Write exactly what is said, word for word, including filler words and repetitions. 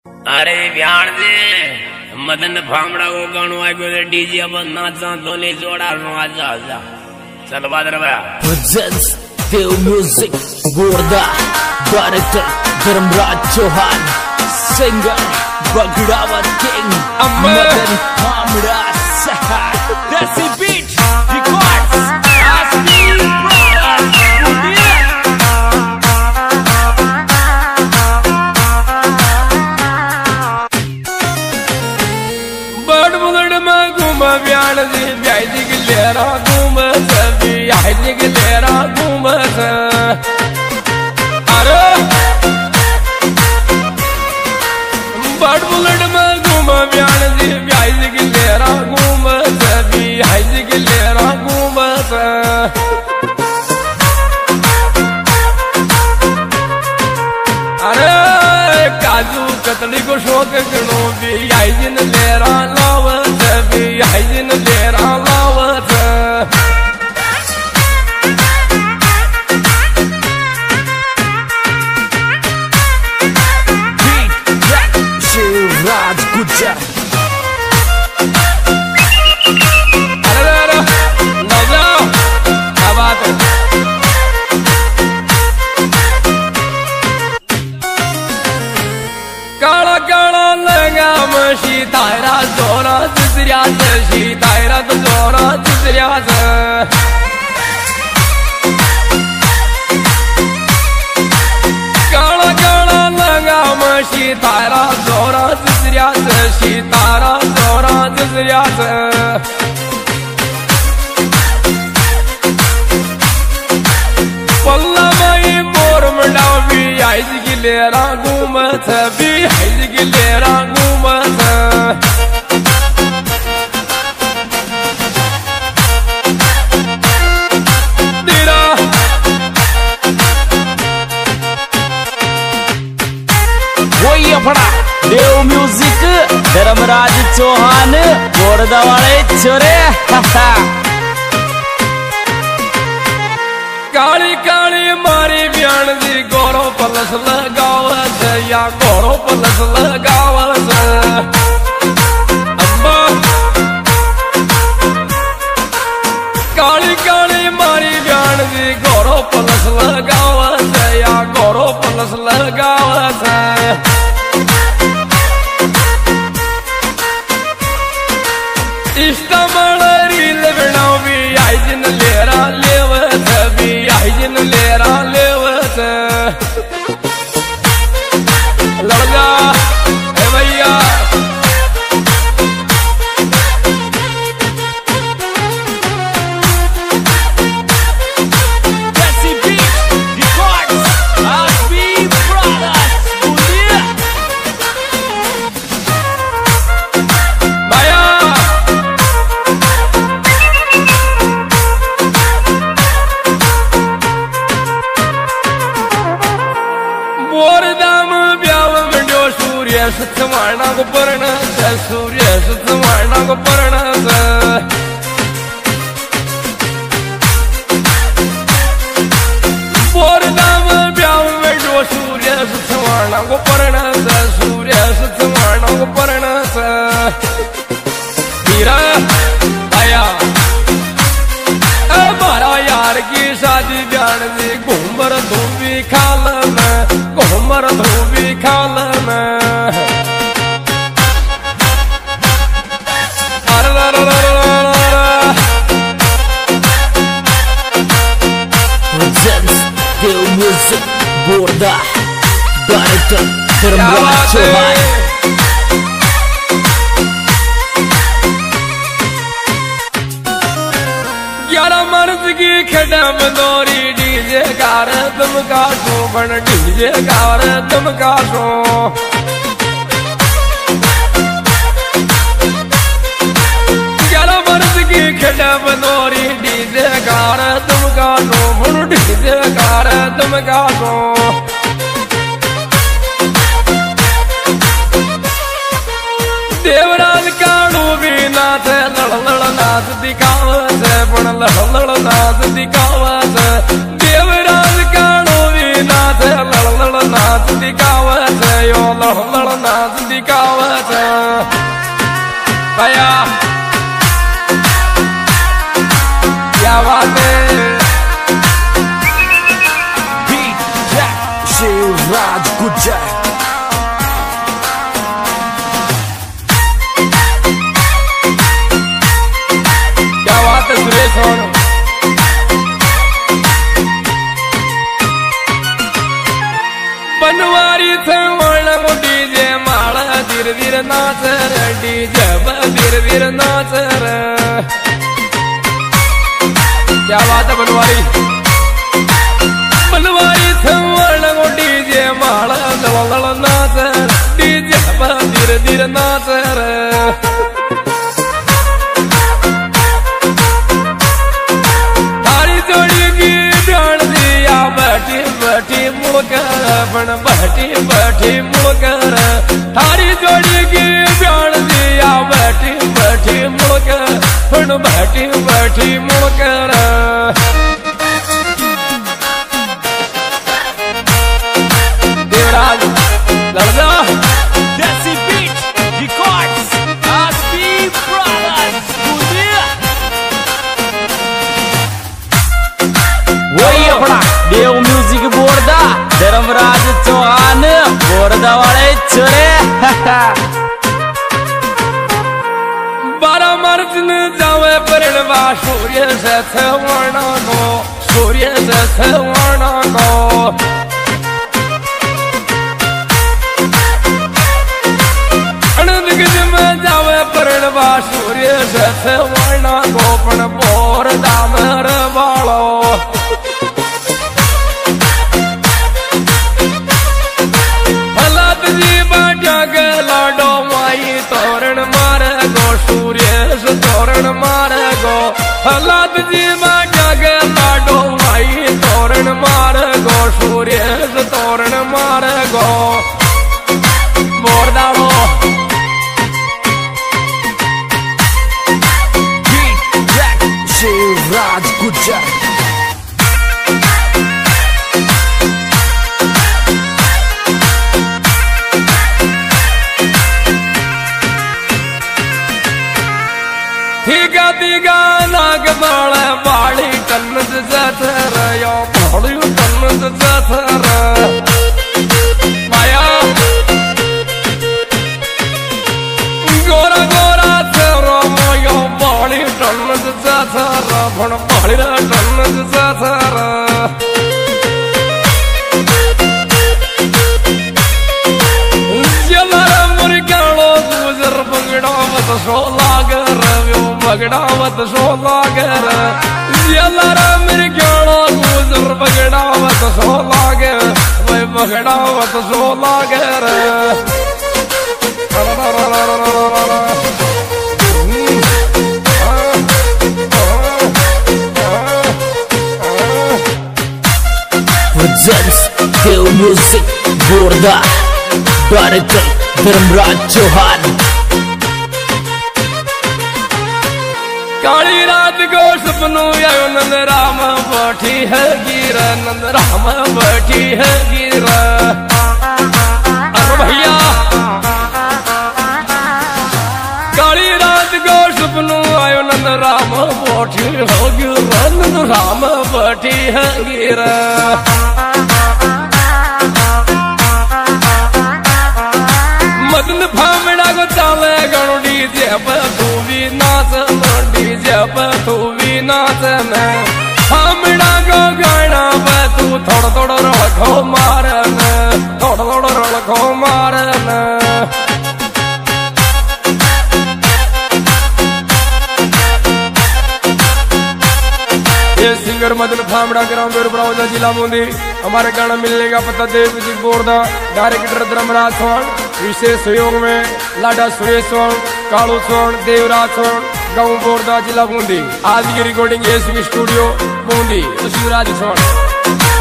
अरे ब्याण दे मदन फामड़ा को गाणो आ गयो डीजे अब नाचा दोने जोड़ा नो आजा आजा चल बादर भया presents Dev music Gorda director Dharmraj Chauhan singer Bagdawat king Madan Phamda desi beat records ब्याण दी ब्याज गिलेरा घूम सभी आज गिलेरा घूम अरे बड़ बुलट में घूम ब्याण दी ब्याज गिलेरा घूम सभी आज गिलेरा घूम अरे काजू कतली को शौक गणो भी आइजन लेरा लावत भी आइजन लेरा लावत शिवराज गुज्जर अरे अरे नौजा क्या बात है काला काला लगा मशी तायरा जोरा दुसऱ्या शी तायरा तो जोरा दुसऱ्या काला काला लगा मशी तायरा जोरा दुसऱ्या शी तारा जोरा दुसऱ्या पल्ला माई बोर मंडाव भी आइज गिलेरा घूमत भी आइज गिलेरा घूमत तेरा वही अपना देव म्यूजिक धर्मराज चौहान गोरदा वाले छोरे काली काली मारी ब्याण दी गोरो पलस लगावत या गोरो पलस लगावत अम्बा काली काली मारी ब्याण दी गोरो पलस लगावत या गोरो पलस लगावत इष्टमण रील बनाओ भी आइजन लेरा लेवत भी आइजन लेरा लेवत लड़का ए भैया desi beat records RB brothers बुलिया भैया बोरदाम ब्याव मंडो सूर्य सत्सवाणा को पर्ण सूर्य सत्सवाणा को पर्ण बोरदाम ब्याव मंडो सूर्य सत्सवाणा को पर्ण सूर्य सत्सवाणा को पर्ण हीरा आया मारा यार की शादी ब्याण दी घूमर धोबी खालन घूमर धोबी खालन presents Dev music Gorda director Dharmraj Chauhan ग्यारह मर्द की खड़ा मनोरी डीजे कार तुम काटो बन डीजे कार तुम काटो ग्यारह मर्द की खड़ा मनोरी डीजे कार तुम काटो बन डीजे कार तुम काटो देवराज काणू भी नाथ लड़ लड़ नाथ दिखावत पण लड़ लड़ नाथ दिखावत देवराज काणू भी नाथ लड़ लड़ नाथ दिखावत यो लड़ लड़ नाथ डांस दिखावे छे भैया क्या बात है शिवराज गुज्जर क्या बात है सुरेश बनवारी थे वर्ण डीजे माला धीरे धीरे नाच रे डीजे धीरे धीरे नाच रे क्या बात है बनवारी बनवारी थे वर्ण डीजे माला दल नाच डीजे धीरे धीरे नाच रे बैठी मुड़कर बन बैठी बैठी मुड़कर थारी जोड़ी की ब्याण दिया बैठी बैठी मुड़कर बन बैठी बैठी मुड़कर Devraj लड़जा Desi Beat Records S B Brothers वही अपना देव म्यूजिक बोर्दा धर्मराज चौहान बोर्दा वाले छोरे बारह मार्च न जावे परिणवा सूर्य से छवण को सूर्य से छवण को अनदिग्ज में जावे परिणवा सूर्य से छवण को पण बोर दामर वालो लाडो माई तोरण मारे गो सूर्य तोरण मारे गो हलाद जी बाजा के लाडो माई तोरण मारे गो सूर्य तोरण मारे गो बोर दाड़ो शिवराज गुज्जर ठीका तीगा नाग बाले बाड़ी कन्नज जथर यो बाड़ी कन्नज जथर माया गोरा गोरा तेरो मोयो बाड़ी कन्नज जथर भण बाड़ी कन्नज जथर जलर मुर्गालो गुजर बंगड़ा मत सो लागर बगड़ावत सो लागर जलर मिर्गालो गुजर बगड़ावत सो लागर वही बगड़ावत सो लागर presents Dev music Borda director Dharmraj Chauhan काली रात को सपनों आयो नंद राम बैठी है गिरा नंद राम बैठी है गिरा अरे भैया काली रात को सपनों आयो नंद राम बैठी हो गिरा नंद राम बैठी है गिरा मदन भामड़ा को चाले गणो डीजे पर तू भी नाच डीजे पर तू भी नाच भामड़ा को गाना पे तू थोड़ा थोड़ा रखो मारन थोड़ा थोड़ा रखो मारन ये सिंगर मदन भामड़ा ग्राम बेरबरावजा जिला बूंदी हमारे गाना मिलने का पता देव म्यूजिक बोर्दा डायरेक्टर धर्मराज स्वर्ण विशेष सहयोग में लाडा सुरेश स्वर्ण कालू स्वर्ण देवराज स्वर्ण गाँव बोर्दा जिला बूंदी आज की recording S B studio Bundi Shivraj स्वर्ण।